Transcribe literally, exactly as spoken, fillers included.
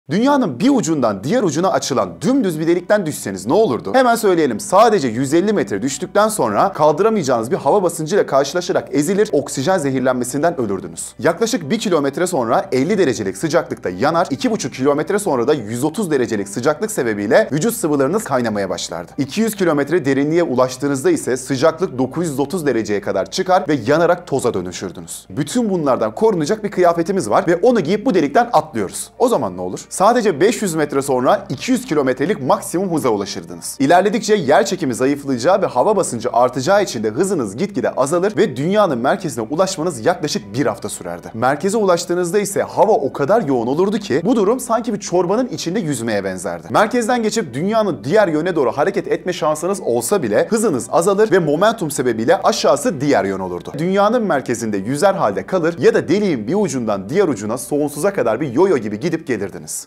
Dünyanın bir ucundan diğer ucuna açılan dümdüz bir delikten düşseniz ne olurdu? Hemen söyleyelim. Sadece yüz elli metre düştükten sonra kaldıramayacağınız bir hava basıncıyla karşılaşarak ezilir, oksijen zehirlenmesinden ölürdünüz. Yaklaşık bir kilometre sonra elli derecelik sıcaklıkta yanar, iki buçuk kilometre sonra da yüz otuz derecelik sıcaklık sebebiyle vücut sıvılarınız kaynamaya başlardı. iki yüz kilometre derinliğe ulaştığınızda ise sıcaklık dokuz yüz otuz dereceye kadar çıkar ve yanarak toza dönüşürdünüz. Bütün bunlardan korunacak bir kıyafetimiz var ve onu giyip bu delikten atlıyoruz. O zaman ne olur? Sadece beş yüz metre sonra iki yüz kilometrelik maksimum hıza ulaşırdınız. İlerledikçe yer çekimi zayıflayacağı ve hava basıncı artacağı için de hızınız gitgide azalır ve dünyanın merkezine ulaşmanız yaklaşık bir hafta sürerdi. Merkeze ulaştığınızda ise hava o kadar yoğun olurdu ki bu durum sanki bir çorbanın içinde yüzmeye benzerdi. Merkezden geçip dünyanın diğer yöne doğru hareket etme şansınız olsa bile hızınız azalır ve momentum sebebiyle aşağısı diğer yön olurdu. Dünyanın merkezinde yüzer halde kalır ya da deliğin bir ucundan diğer ucuna sonsuza kadar bir yoyo gibi gidip gelirdiniz.